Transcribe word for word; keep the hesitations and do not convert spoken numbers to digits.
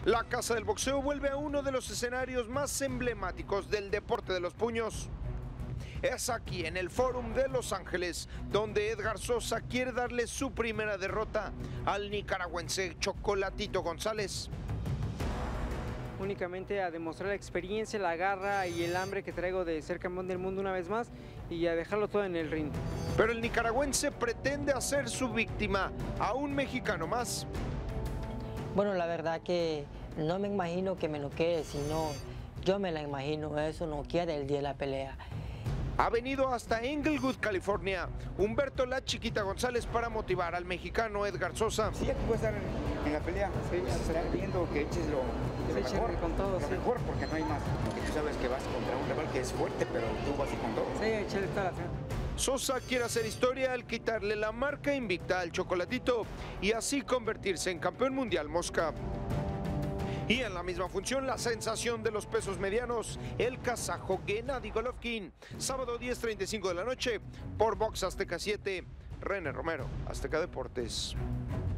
La Casa del Boxeo vuelve a uno de los escenarios más emblemáticos del deporte de los puños. Es aquí, en el Fórum de Los Ángeles, donde Edgar Sosa quiere darle su primera derrota al nicaragüense Chocolatito González. Únicamente a demostrar la experiencia, la garra y el hambre que traigo de ser campeón del mundo una vez más y a dejarlo todo en el ring. Pero el nicaragüense pretende hacer su víctima a un mexicano más. Bueno, la verdad que no me imagino que me noquee, sino yo me la imagino, eso no quiere el día de la pelea. Ha venido hasta Englewood, California, Humberto La Chiquita González para motivar al mexicano Edgar Sosa. Sí, aquí puede estar en la pelea, sí, estar viendo que eches lo, lo sí, mejor, con todo, lo sí. mejor, porque no hay más. Porque tú sabes que vas contra un rival que es fuerte, pero tú vas y con todo. Sí, échale toda la fe. Sosa quiere hacer historia al quitarle la marca invicta al Chocolatito y así convertirse en campeón mundial mosca. Y en la misma función, la sensación de los pesos medianos, el kazajo Gennady Golovkin. Sábado diez treinta y cinco de la noche por Box Azteca siete. René Romero, Azteca Deportes.